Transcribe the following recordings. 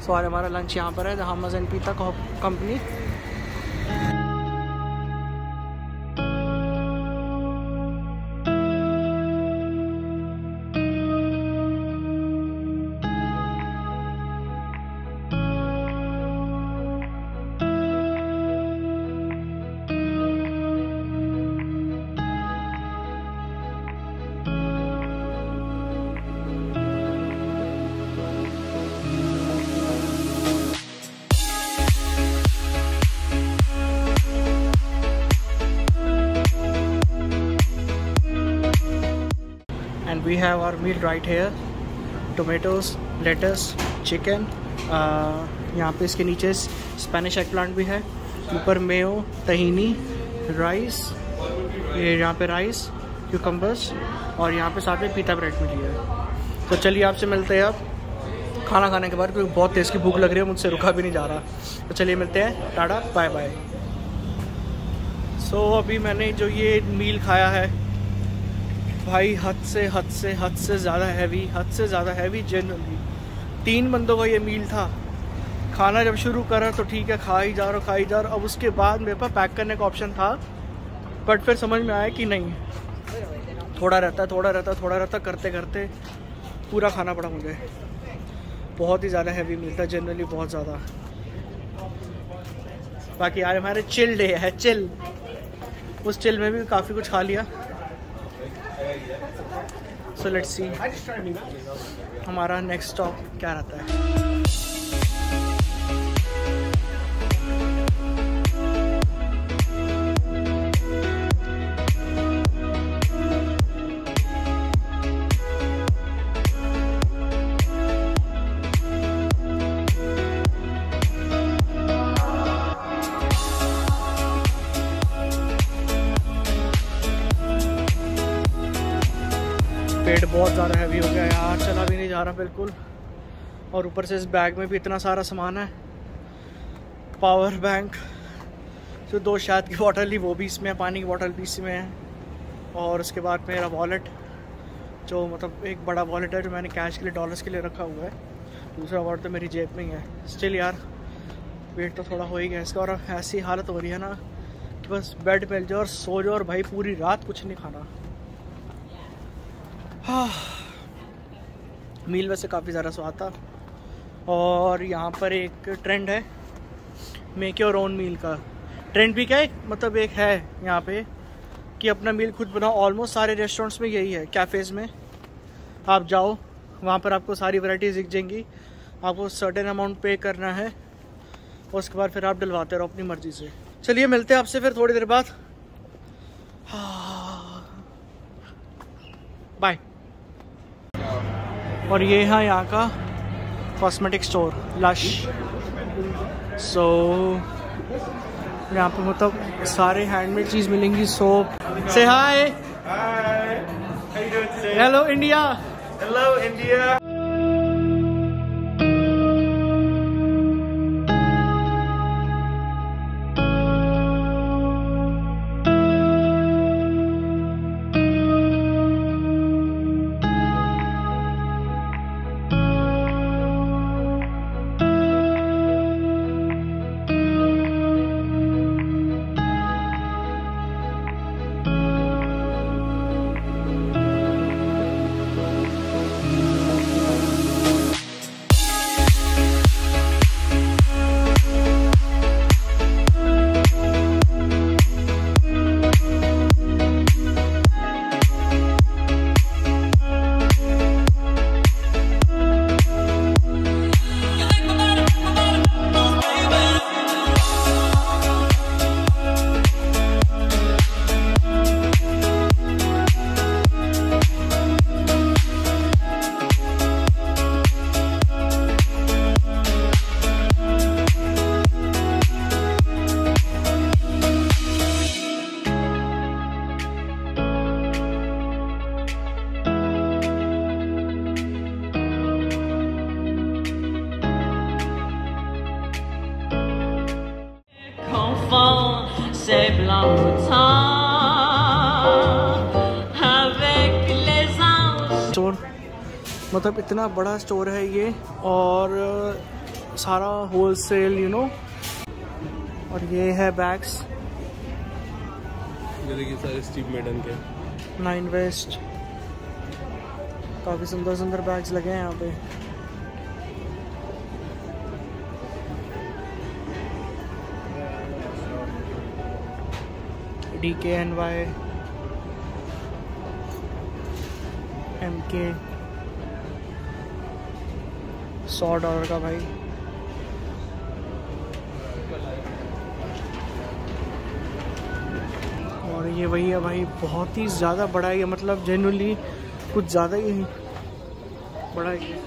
सो आज हमारा लंच यहाँ पर है, the hummus and pita company. And we have our meal right here, tomatoes, lettuce, chicken, यहाँ पे इसके नीचे स्पेनिश एग प्लांट भी है, ऊपर मेयो, तहीनी, राइस, ये यहाँ पे राइस, क्यूकम्बर्स और यहाँ पे साथ में पीता ब्रेड मिली है। तो चलिए आपसे मिलते हैं अब खाना खाने के बाद, क्योंकि बहुत तेज़ की भूख लग रही है, मुझसे रुका भी नहीं जा रहा। तो चलिए मिलते हैं, टाटा बाय बाय। सो अभी मैंने जो ये मील खाया है भाई, हद से ज़्यादा हैवी जनरली। 3 बंदों का ये मील था। खाना जब शुरू करा तो ठीक है, खा ही जा रहा। अब उसके बाद मेरे पास पैक करने का ऑप्शन था, बट फिर समझ में आया कि नहीं, थोड़ा रहता करते करते पूरा खाना पड़ा मुझे। बहुत ही ज़्यादा हैवी मील था जनरली, बहुत ज़्यादा। बाकी आज हमारे चिल डे है, चिल। उस चिल में भी काफ़ी कुछ खा लिया। सो लेट्स सी हमारा नेक्स्ट स्टॉप क्या रहता है। पेट बहुत ज़्यादा हैवी हो गया यार, चला भी नहीं जा रहा बिल्कुल। और ऊपर से इस बैग में भी इतना सारा सामान है, पावर बैंक, जो 2 शहद की बोतल ली वो भी इसमें है, पानी की बोतल भी इसमें है, और उसके बाद मेरा वॉलेट, जो मतलब एक बड़ा वॉलेट है जो मैंने कैश के लिए, डॉलर्स के लिए रखा हुआ है। दूसरा वॉलेट तो मेरी जेब में ही है। स्टिल यार वेट तो थोड़ा हो ही गया इसका, और ऐसी हालत हो रही है ना कि बस बेड पे जाओ और सो जाओ, और भाई पूरी रात कुछ नहीं खाना। मील वैसे काफ़ी ज़्यादा स्वाद था। और यहाँ पर एक ट्रेंड है मेक योर ओन मील का। ट्रेंड भी क्या है, मतलब एक है यहाँ पे कि अपना मील खुद बनाओ। ऑलमोस्ट सारे रेस्टोरेंट्स में यही है, कैफ़ेज़ में आप जाओ, वहाँ पर आपको सारी वैरायटीज़ दिख जाएंगी। आपको सर्टेन अमाउंट पे करना है, उसके बाद फिर आप डलवाते रहो अपनी मर्ज़ी से। चलिए मिलते हैं आपसे फिर थोड़ी देर बाद, बाय। और ये है यहाँ का कॉस्मेटिक स्टोर लश। सो यहाँ पे मतलब सारे हैंडमेड चीज़ मिलेंगी, सोप। से hi, hello India, hello India. C'est blanc avec les anges। Store मतलब इतना बड़ा स्टोर है ये, और सारा होल सेल यू नो। और ये है बैग्स, ये देखिए सारे स्टीव मैडन के 9 वेस्ट। काफ़ी सुंदर सुंदर बैग्स लगे हैं यहाँ पे। DKNY, MK, $100 का भाई। और ये वही है भाई, बहुत ही ज़्यादा बड़ा है ये, मतलब जेन्युइनली कुछ ज़्यादा ही बड़ा है ये।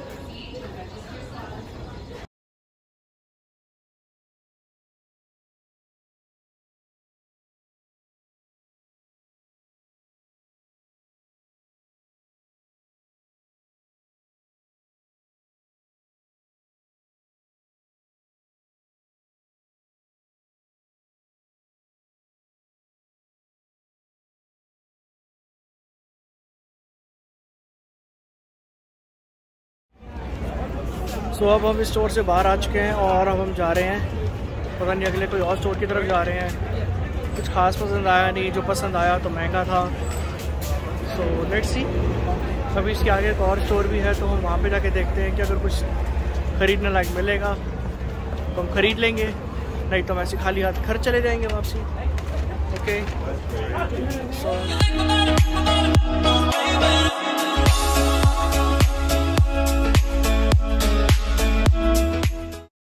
सो अब हम स्टोर से बाहर आ चुके हैं और अब हम जा रहे हैं, पता नहीं अगले कोई और स्टोर की तरफ जा रहे हैं। कुछ खास पसंद आया नहीं, जो पसंद आया तो महंगा था। सो लेट्स सी, अभी इसके आगे एक और स्टोर भी है तो हम वहाँ पे जाके देखते हैं कि अगर कुछ ख़रीदने लायक मिलेगा तो हम ख़रीद लेंगे, नहीं तो वैसे खाली हाथ घर चले जाएंगे वापसी। Okay so